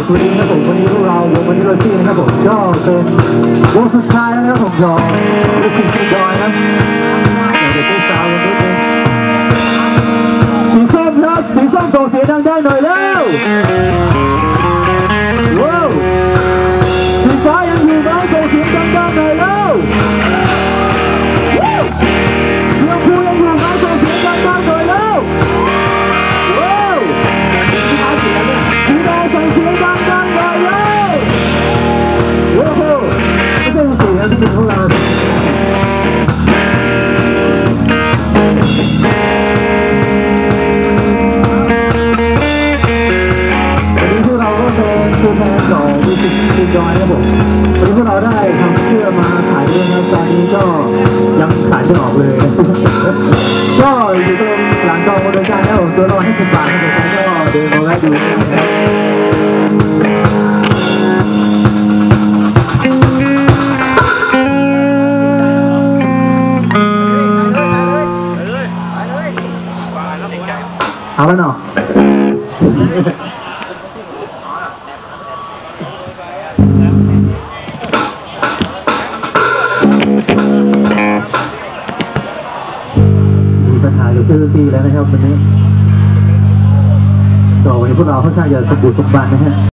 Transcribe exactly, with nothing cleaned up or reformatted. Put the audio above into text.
สวัสดีครับผมวันนี้พวกเราวงวันนี้เราที่นะครับผมก็เป็นวงสุดท้ายแล้วนะครับผมจอลูกศิษย์จอยครับเดี๋ยวจะสาวกันนิดนึงสีส้มครับสีส้มส่งเสียงดังๆหน่อยเร็วว้าวสีฟ้ายังอยู่ไหมส่งเสียงดังๆหน่อยเร็วเสียงพูยังอยู่ไหมส่งเสียงดังๆหน่อยเร็วว้าวสีแดงส่งเสียงดังๆหน่อยเร็วโอ้โหไม่ใช่เสียงที่เป็นของเราคือแทนต่อวิธีที่จอยนะผมวันนี้พวกเราได้ทำเสื้อมาขายด้วยนะตอนนี้ก็ยังขายไม่ออกเลยก็อยู่ตรงหลังกองบริการนะผมตัวละให้สิบบาทนะผมก็เดินมาแล้วดูนะครับเอาแล้วเนาะมีปัญหาอยู่เจ้าหน้าที่แล้วนะครับวันนี้ต่อวันนี้พวกเราค่อนข้างจะสมบูรณ์สมบัตินะฮะ